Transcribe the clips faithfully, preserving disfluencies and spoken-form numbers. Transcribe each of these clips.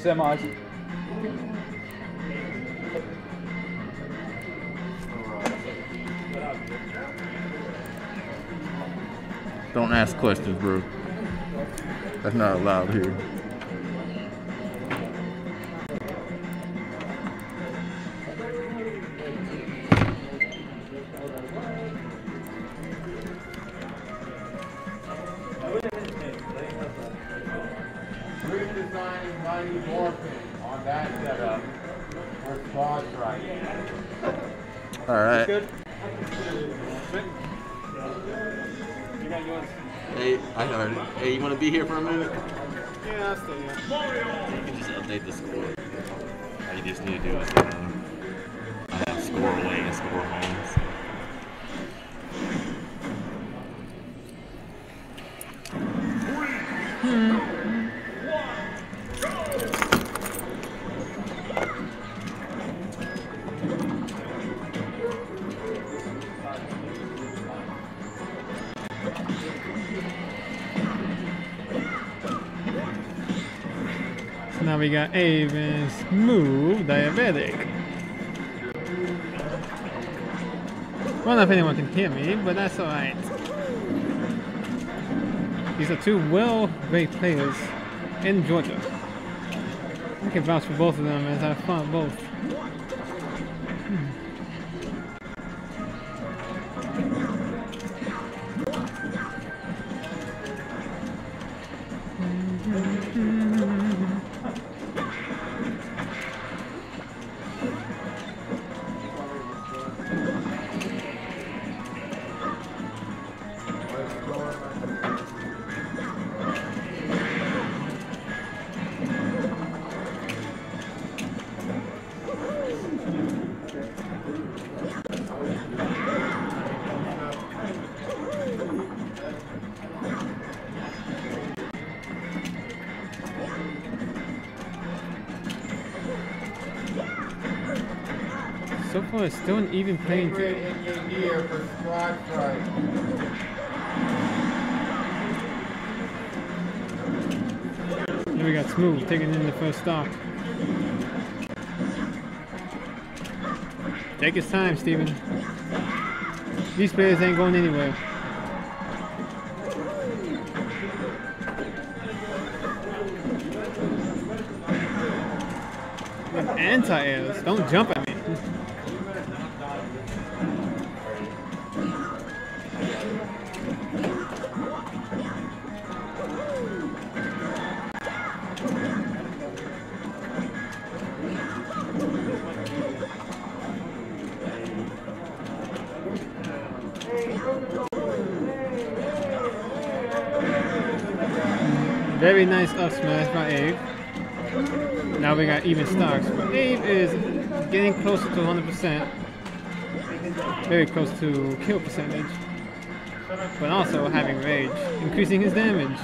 Semis. Don't ask questions, bro. That's not allowed here. Redesigning Mighty Morphin on that setup for Squad Strike. All right. Good. You got yours. Hey, I heard it. Hey, you want to be here for a minute? Yeah, I'll stay here. You can just update the score. All you just need to do is uh, I have score away and score home. So. So now we got Aven Smooth Diabetic. I don't know if anyone can hear me, but that's alright. These are two well-rated players in Georgia. I can vouch for both of them as I fought both. So far, it's still an even playing field. In your gear for Squad Strike. Here we got Smooth taking in the first stock. Take his time, Steven. These players ain't going anywhere. Anti-airs, don't jump at me. Very nice up smash by Abe. Now we got even stocks, but Abe is getting closer to one hundred percent. Very close to kill percentage. But also having rage, increasing his damage.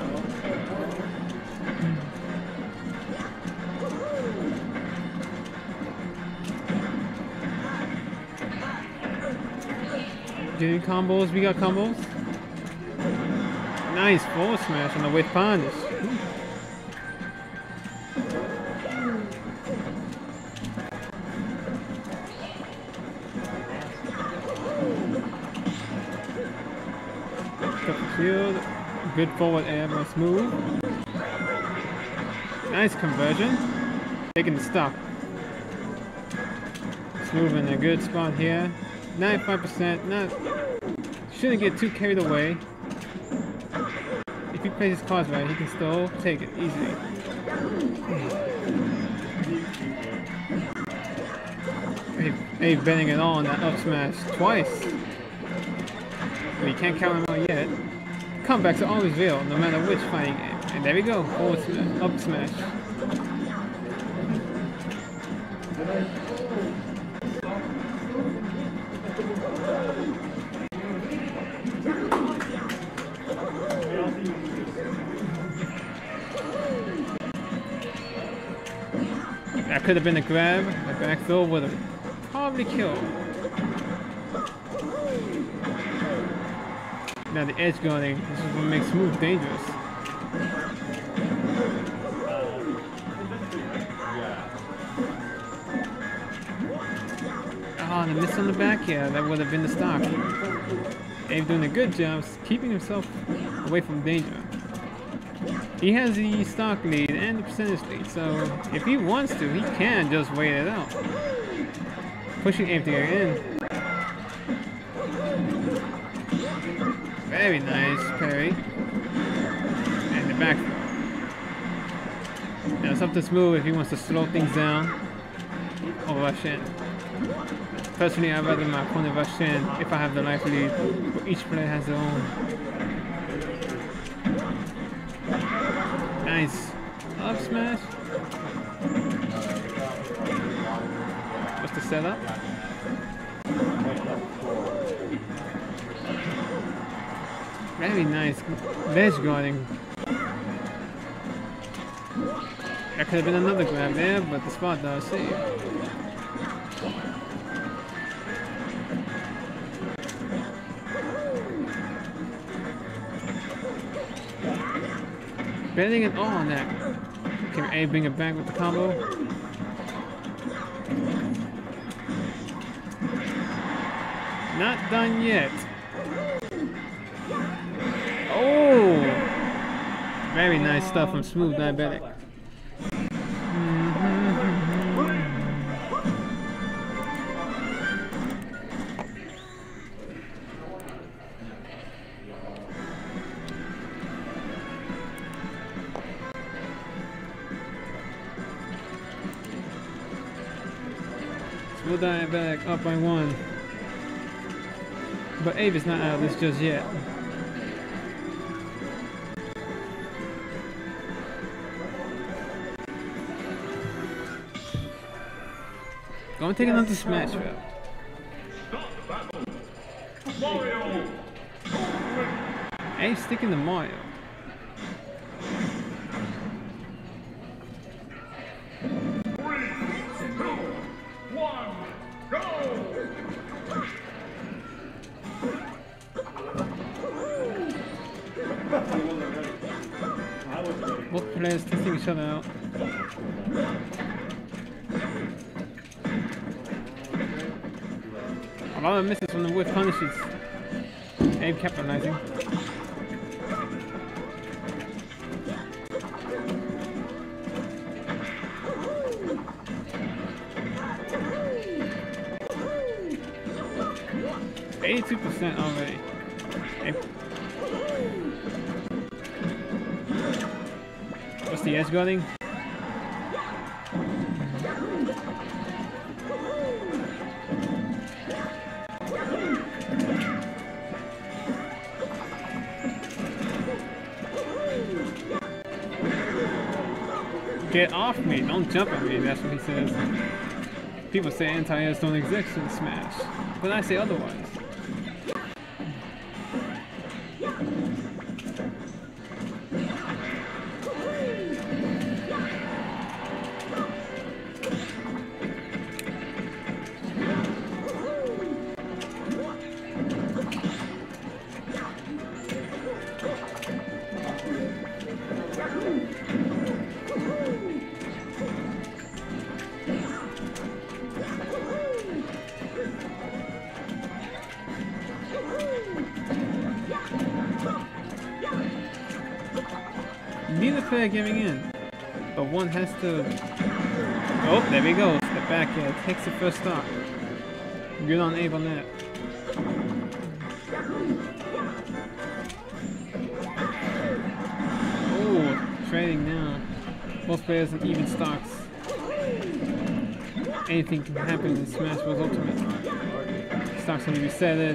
Getting combos, we got combos. Nice forward smash on the whip punish. Shield, good forward air by Smooth. Nice conversion. Taking the stock. Smooth in a good spot here. ninety-five percent. Not shouldn't get too carried away. If he plays his cards right, he can still take it easily. Hey, betting it all on that up smash twice. But you can't count him out yet. Comebacks are always real, no matter which fighting game. And there we go, forward smash, up smash. That could have been a grab. A back throw would have probably killed. Now the edge guarding, this is what makes Smooth dangerous. Oh, the miss on the back here. That would have been the stock. Abe doing a good job keeping himself away from danger. He has the stock lead and the percentage lead, so if he wants to, he can just wait it out. Pushing Abe to get in. Very nice parry. And the back throw. Now it's up to Smooth if he wants to slow things down or rush in. Personally, I'd rather my opponent rush in if I have the life lead, but each player has their own. Nice. Up smash. What's the setup? Very nice. Ledge guarding. That could have been another grab there, but the spot does save. Betting it all on that. Can A bring it back with the combo? Not done yet. Oh! Very nice stuff from Smooth Diabetic. Smooth Diabetic up by one. But Abe is not out of this just yet. Go and take another smash route. Abe sticking to Mario. Both players testing each other out. A lot of misses from the whip punishes. Abe capitalizing. eighty-two percent already. Abe. What's the edge guarding? Get off me, don't jump at me, that's what he says. People say anti-airs don't exist in Smash, but I say otherwise. Neither player giving in, but one has to. Oh, there we go. Step back here. Takes the first stop. Good on Abe on that. Oh, trading now. Both players in even stocks. Anything can happen in Smash Bros. Ultimate. Stocks can be resetted.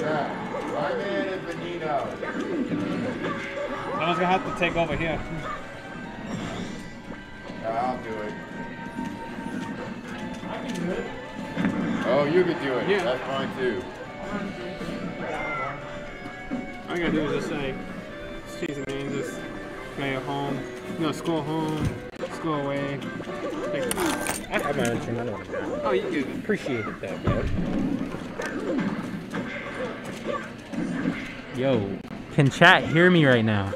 Yeah. My man is Benito. Someone's gonna have to take over here. Yeah, I'll do it. Oh, you could do it. Yeah. That's fine too. All you gotta do is just say, just change the name, just play at home, no, school home, school away. Like, I have my own team. I know what I'm doing. oh, you do. Appreciated that, bro. Yo, can chat hear me right now?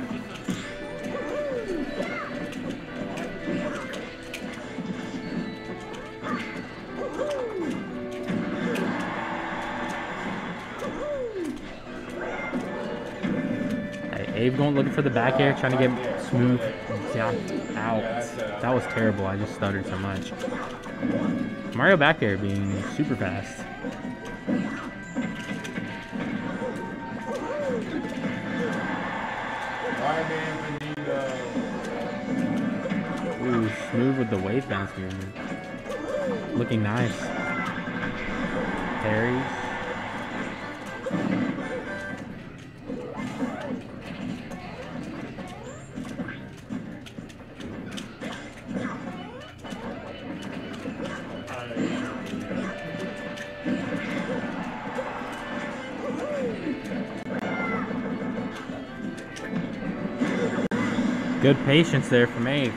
Abe going looking for the back air, trying to get smooth down out. That was terrible. I just stuttered so much. Mario back air being super fast. Ooh, smooth with the wave bounce movement. Looking nice. Parries. Good patience there from Abe.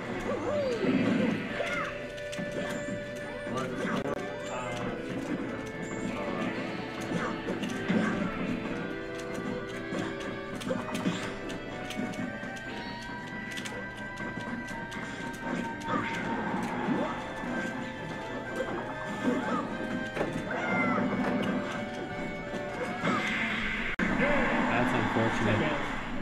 That's unfortunate.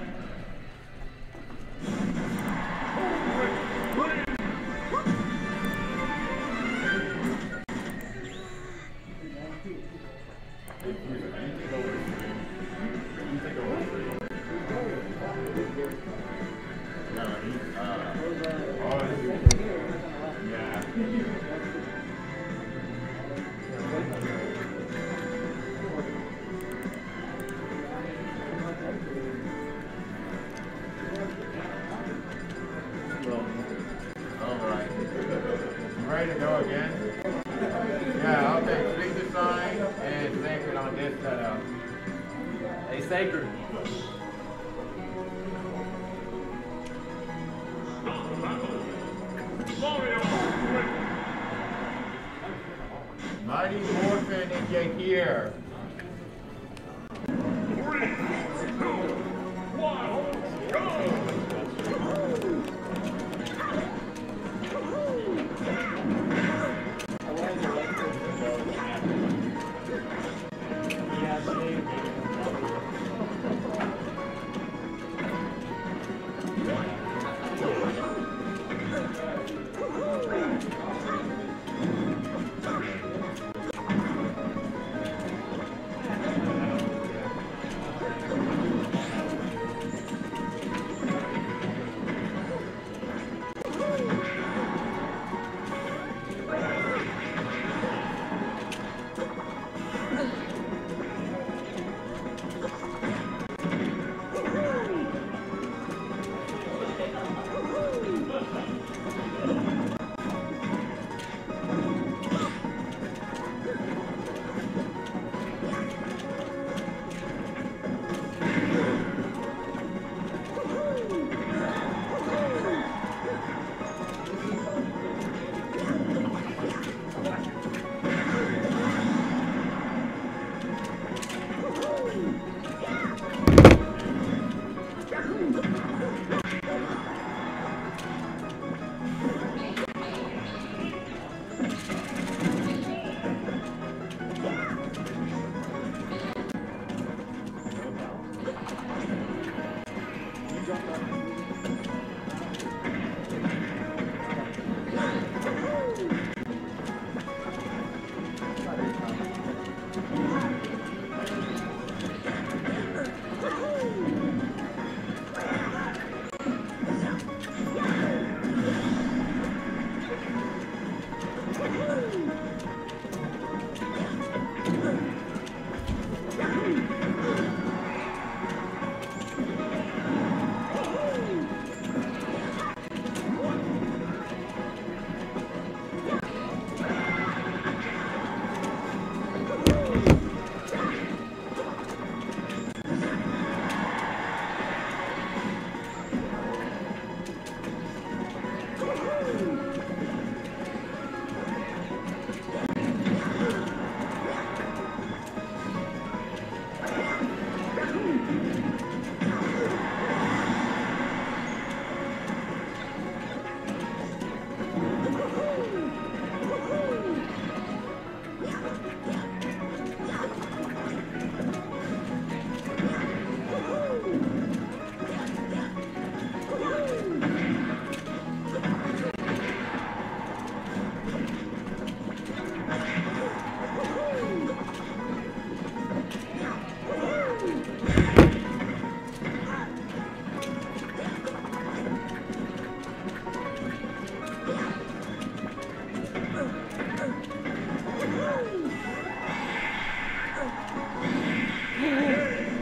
Alright. Ready to go again? Yeah, I'll take Sigma sign and sacred on this setup. Hey, sacred. Mighty Morphin Ninja here. Three, two, one, go!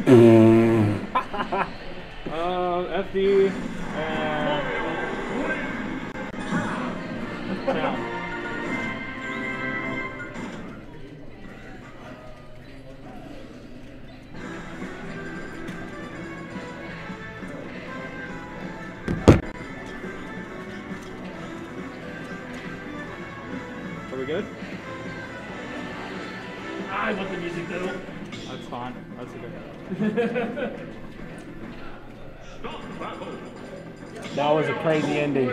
Um, F D and town. Are we good? I want the music though. That's fine. That's okay. That was a crazy ending.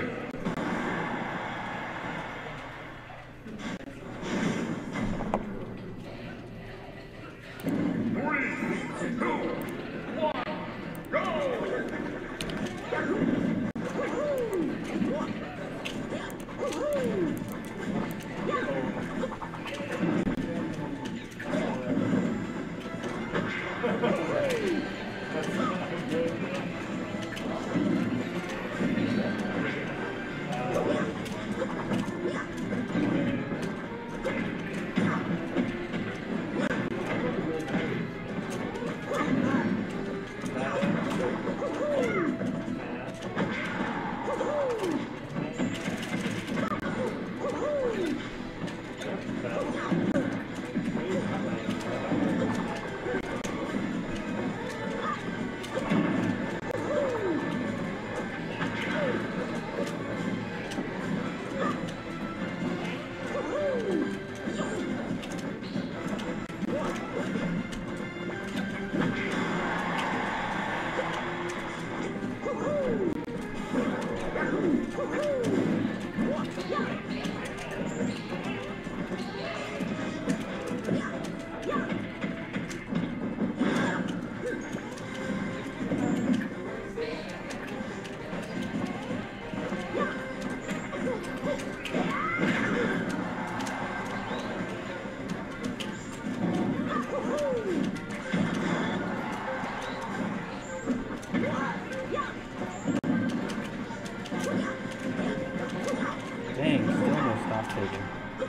Dang, still no stock taken.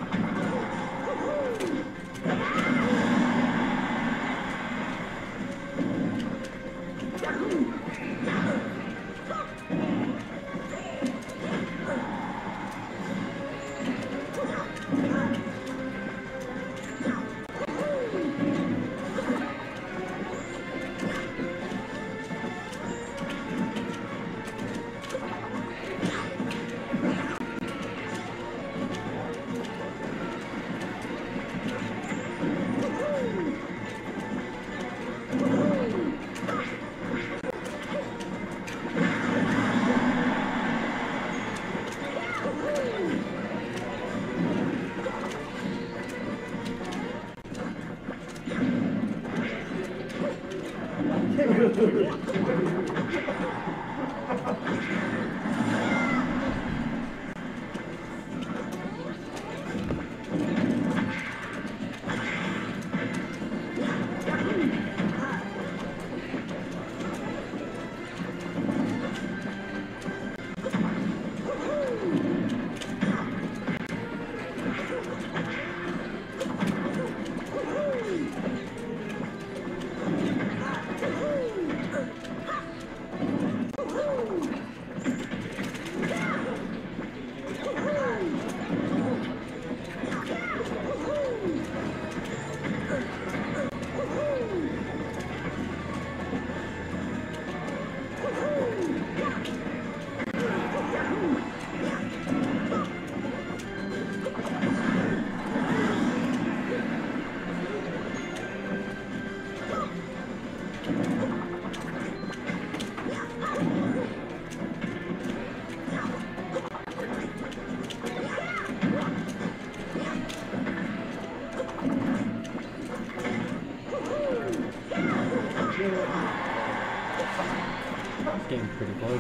It's getting pretty close.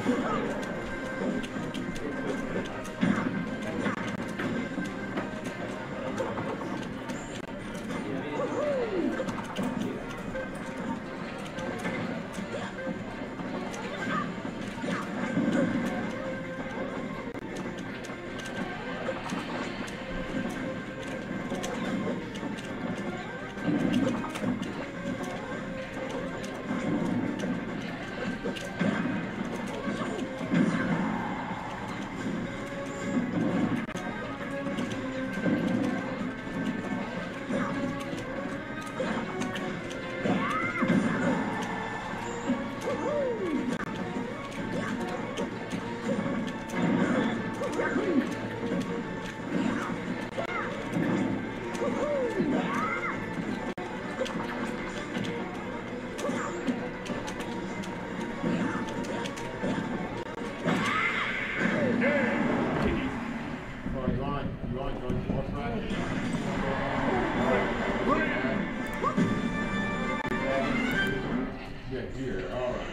here. All right.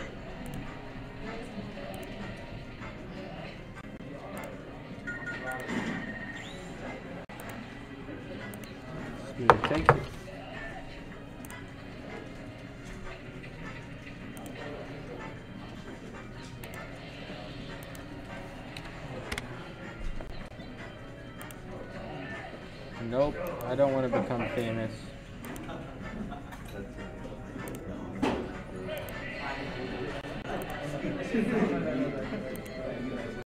Smooth takes it. Nope, I don't want to become famous.